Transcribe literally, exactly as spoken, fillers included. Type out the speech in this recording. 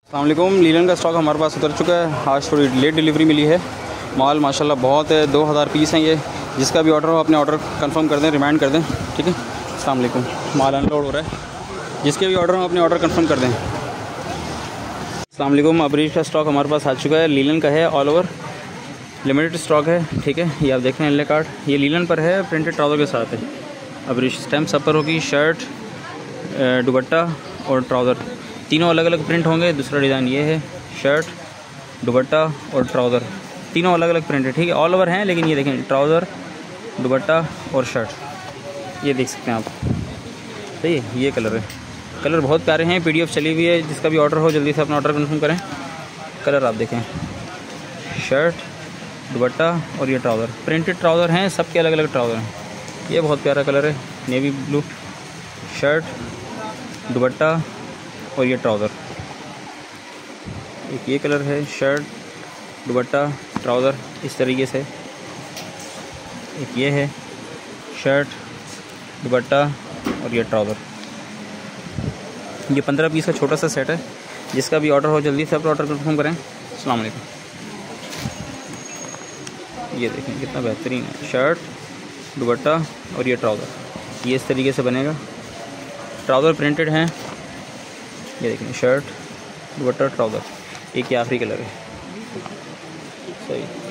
अस्सलाम वालेकुम। लीलन का स्टॉक हमारे पास उतर चुका है। आज थोड़ी लेट डिलीवरी मिली है। माल माशाल्लाह बहुत है, दो हज़ार पीस हैं ये। जिसका भी ऑर्डर हो अपने ऑर्डर कंफर्म कर दें, रिमाइंड कर दें, ठीक है। अस्सलाम वालेकुम। माल अनलोड हो रहा है, जिसके भी ऑर्डर हो अपने ऑर्डर कंफर्म कर दें। अस्सलाम वालेकुम। अबरीश का स्टॉक हमारे पास आ चुका है। लीलन का है, ऑल ओवर लिमिटेड स्टॉक है, ठीक है। ये आप देख रहे हैं एल कार्ड, ये लीलन पर है, प्रिंटेड ट्राउज़र के साथ है। अबरीश स्टैम्प सब पर होगी। शर्ट, दुपट्टा और ट्राउज़र तीनों अलग अलग प्रिंट होंगे। दूसरा डिज़ाइन ये है, शर्ट, दुपट्टा और ट्राउज़र तीनों अलग अलग प्रिंट है, ठीक है। ऑल ओवर हैं, लेकिन ये देखें ट्राउज़र, दुपट्टा और शर्ट, ये देख सकते हैं आप, सही है। ये कलर है, कलर बहुत प्यारे हैं। पीडीएफ चली हुई है, जिसका भी ऑर्डर हो जल्दी से अपना ऑर्डर कंफर्म करें। कलर आप देखें, शर्ट, दुपट्टा और ये ट्राउज़र, प्रिंटेड ट्राउज़र हैं, सबके अलग अलग ट्राउज़र हैं। ये बहुत प्यारा कलर है, नेवी ब्लू, शर्ट, दुपट्टा और ये ट्राउज़र। एक ये कलर है, शर्ट, दुपट्टा, ट्राउज़र इस तरीके से। एक ये है, शर्ट, दुपट्टा और ये ट्राउज़र। ये पंद्रह पीस का छोटा सा सेट है। जिसका भी ऑर्डर हो जल्दी से अपना ऑर्डर कंफर्म करें। अस्सलाम वालेकुम। ये देखें कितना बेहतरीन है, शर्ट, दुपट्टा और ये ट्राउज़र। ये इस तरीके से बनेगा। ट्राउज़र प्रिंटेड हैं, ये देखें, शर्ट, दुपट्टा, ट्राउज़र। एक ये आखिरी कलर है, सही।